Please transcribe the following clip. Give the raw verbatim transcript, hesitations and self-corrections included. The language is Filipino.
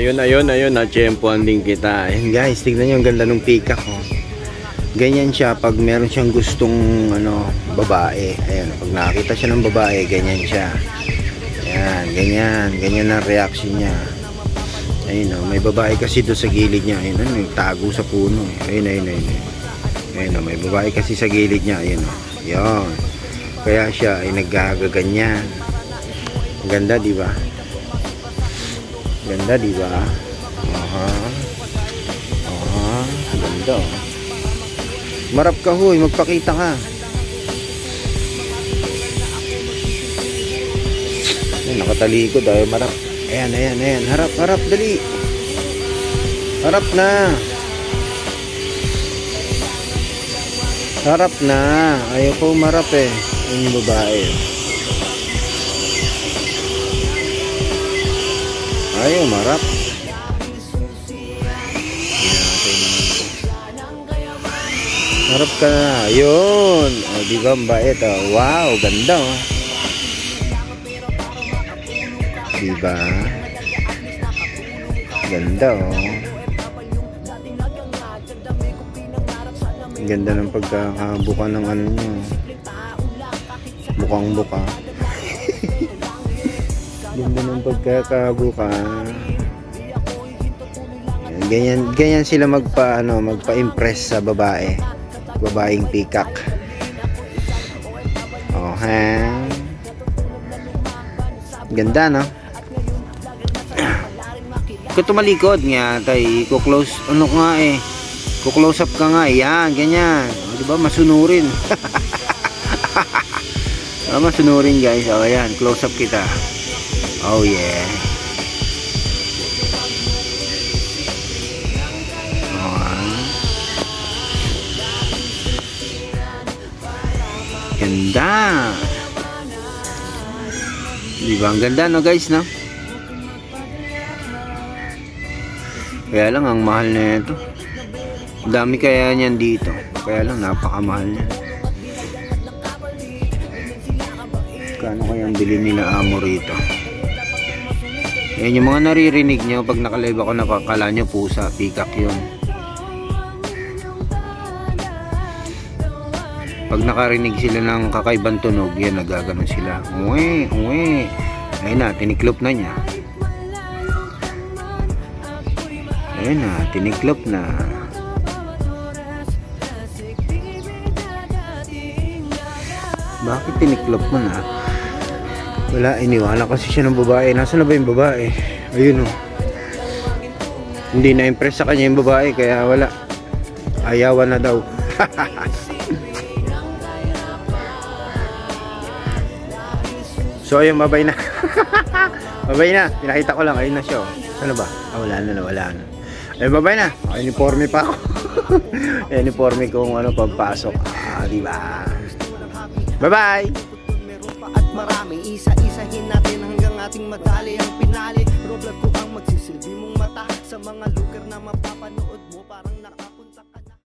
Ayun, ayun, ayun. Na-tsempuan din kita. Ayun guys, tignan nyo ang ganda ng peacock. Oh. Ganyan siya pag meron siyang gustong ano, babae. Ayun, pag nakakita siya ng babae, ganyan siya. Ayan, ganyan. Ganyan ang reaction niya. Ayun, oh, may babae kasi doon sa gilid niya. Ayun, ano, tago sa puno. Ayun, ayun, ayun. Ayun, oh, may babae kasi sa gilid niya. Ayun, oh. Ayun. Kaya siya ay naggagaganyan. Ganda, di ba? Ganda, di ba? Aha. Aha, ganda. Marap ka, huy, magpakita ka. Ay, nakatalikod ay marap. Ayan, ayan, ayan. Harap, harap, dali. Harap na. Harap na. Ayaw ko marap eh. Yung babae. Ayaw marap. Harap ka na. Yun. O, di ba mabait? Oh. Wow, ganda. Oh. Di ba? Ganda. Oh. Ganda ng pagkakabuka ng ano nyo. Bukang buka. Ganda ng pagkakabuka. Ganyan, ganyan sila magpa ano, magpa-impress sa babae. Babaeng peacock. Oh, ha. Ganda, no? Kung tumalikod nga, tay, i-close, ano nga eh. Ku-close up ka nga, yan, ganyan. O, diba, masunurin. O, masunurin guys. O, yan, close up kita. Oh, yeah. Ganda. Diba ang ganda, no guys, no? Kaya lang ang mahal na ito. Dami kaya niyan dito. Kaya lang napakamahal niya. Kano kaya ang bilhin nila amo rito? Yan yung mga naririnig nyo pag nakalive ako, nakakala nyo pusa, peacock yun. Pag nakarinig sila ng kakaibang tunog, yan, nagaganon sila. Uwe, uwe. Ayun na, tiniklop na niya. Ayun na, tiniklop na. Bakit tiniklop mo na? Wala, iniwala kasi siya ng babae. Nasaan na ba yung babae? Ayun o. Hindi na-impress sa kanya yung babae, kaya wala. Ayawan na daw. So ayun, babay na. Babay na, pinakita ko lang. Ayun na siya. Ano ba? Ah, wala na, wala na. Ayun, babay na. Ay, uniforme pa ako. Uniforme kong ano, pagpasok. Ah, diba? Bye bye. At marami, isa-isahin natin hanggang ating madali ang pinali. Pero vlog ko ang magsisilbi mong mata sa mga lugar na mapapanood mo, parang nakapunta.